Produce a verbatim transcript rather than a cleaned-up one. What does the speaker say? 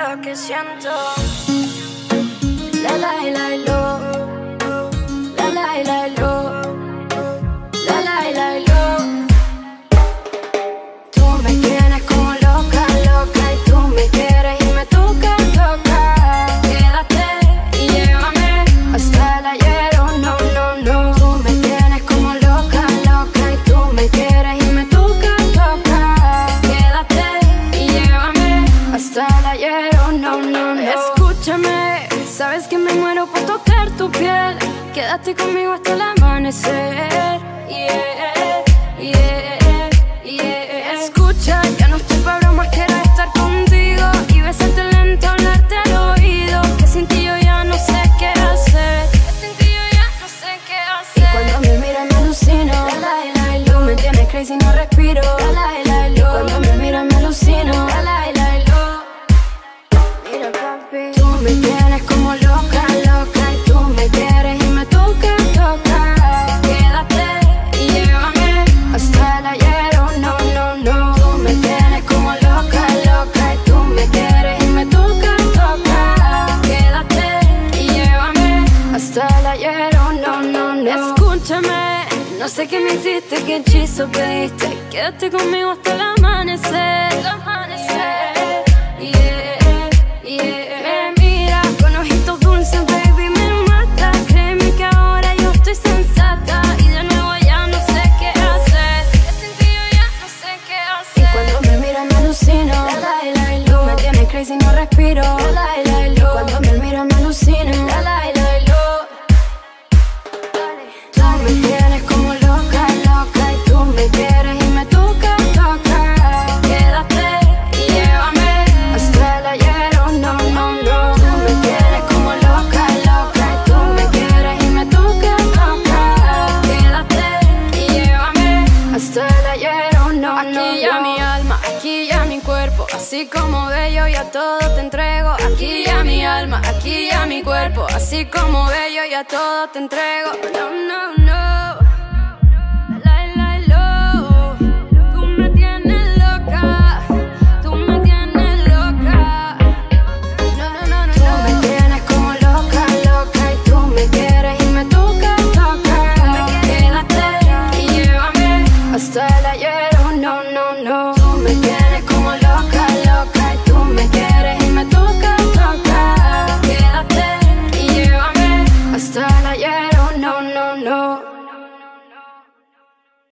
lo que siento. La la y la y lo. La la y la y lo. La la y la y lo. Tú me tienes como loca, loca, y tú me quieres y me toca, toca. Quédate y llévame hasta el ayer, oh no, no, no. Tú me tienes como loca, loca, y tú me quieres y me toca, toca. Quédate y llévame hasta el ayer, oh no, no, no. Escúchame, sabes que me muero por tocar tu piel. Quédate conmigo hasta el amanecer. Yeah, yeah, yeah. Escucha, ya no estoy pa' bromas, quiero estar contigo y besarte lento, hablarte al oído. Que sin ti yo ya no sé qué hacer. Que sin ti yo ya no sé qué hacer. Y cuando me miras me alucino. La la la la. Tú me tienes crazy, no respiro. La la la la. Y cuando me miras me alucino. La la la la. Mira papi, tú me tienes como loca, loca, y tú me quieres y me toca, toca. Quédate y llévame hasta el ayer, oh no, no, no. Tú me tienes como loca, loca, y tú me quieres y me toca, toca. Quédate y llévame hasta el ayer, oh no, no, no. Escúchame, no sé qué me hiciste, qué hechizo pediste. Quédate conmigo hasta el amanecer, el amanecer. Yeah, yeah. Me mira con ojitos dulces, baby, me mata. Créeme que ahora yo estoy sensata y de nuevo ya no sé qué hacer. Que sin ti yo ya no sé qué hacer. Y cuando me miras me alucino. La la la la. Tú me tienes crazy, no respiro. La la la la. Cuando me miras me alucino. La la la la. Tú me tienes como loca, loca, y tú me quieres y me toca, toca. Quédate y llévame hasta el ayer, oh no, no, no. Tú me tienes como loca, loca, y tú me quieres y me toca, toca. Quédate y llévame hasta el ayer, oh no, no, no. Aquí ya mi alma, aquí ya mi cuerpo, así como bello ya todo te entrego. Aquí ya mi alma, aquí ya mi cuerpo, así como bello ya todo te entrego. No, no, no. La, la, la, tú me tienes loca, tú me tienes loca. No, no, no, no. Tú me tienes como loca, loca, y tú me quieres y me toca, toca. Quédate y llévame hasta el ayer, oh no, no, no. Tú me tienes como loca, loca, y tú me quieres y me toca, toca. Quédate y llévame hasta el ayer, oh no, no, no.